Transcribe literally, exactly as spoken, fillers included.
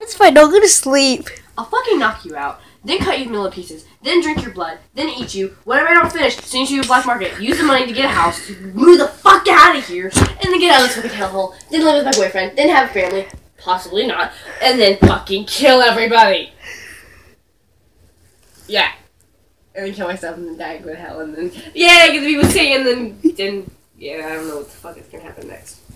It's fine. Don't go to sleep. I'll fucking knock you out. Then cut you in little pieces. Then drink your blood. Then eat you. Whatever I don't finish, send you to a black market. Use the money to get a house. Move the fuck out of here. And then get out of this fucking hellhole. Then live with my boyfriend. Then have a family. Possibly not. And then fucking kill everybody. Yeah. And then kill myself and then die and go to hell. And then, yeah, get the people sing. And then, then, yeah, I don't know what the fuck is gonna happen next.